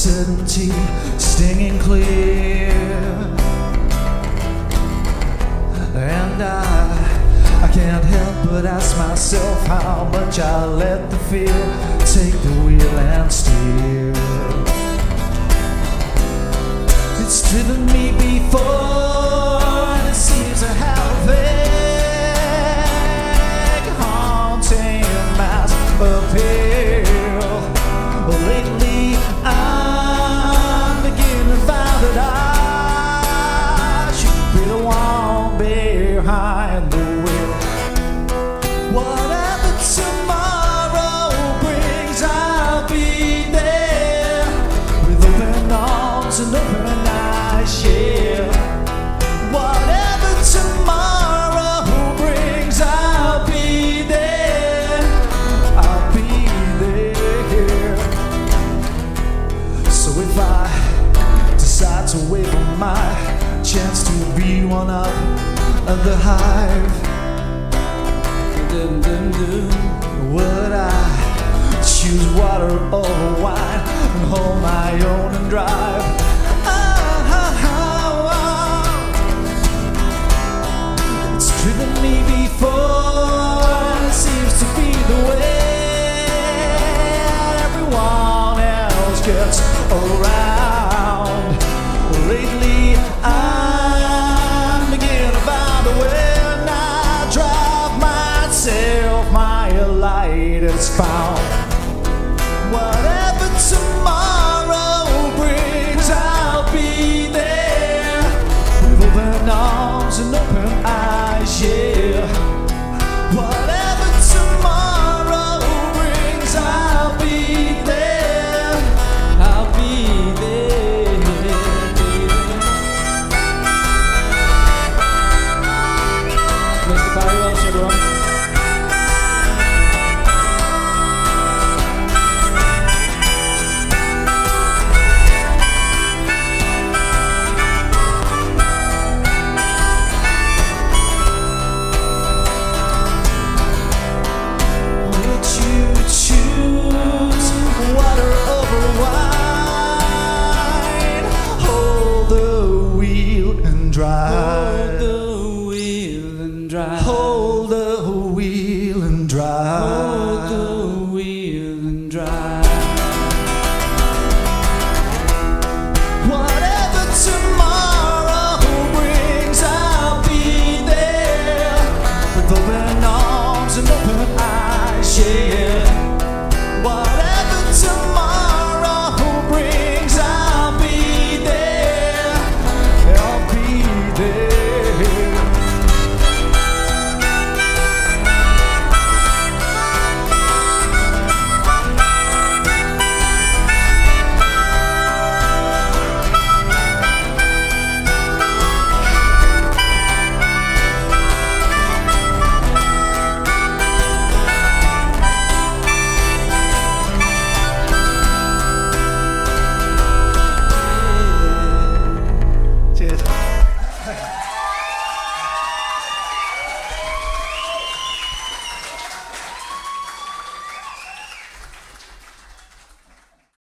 certainty stinging clear. And I can't help but ask myself how much I let the fear take the wheel and steer. It's driven me before, and it seems to have a vague, haunting mass appeal. Lately I'm beginning to find that I should be the one behind the wheel. Whatever tomorrow brings, I'll be there with open arms and open eyes, yeah. Whatever tomorrow brings, I'll be there. I'll be there. So if I decide to wait for my chance to be one up of the hive, would I choose water over wine and hold my own and drive? It's driven me before, and it seems to be the way everyone else gets around. Lately I'm beginning to find a way, and I drive myself, my light is found.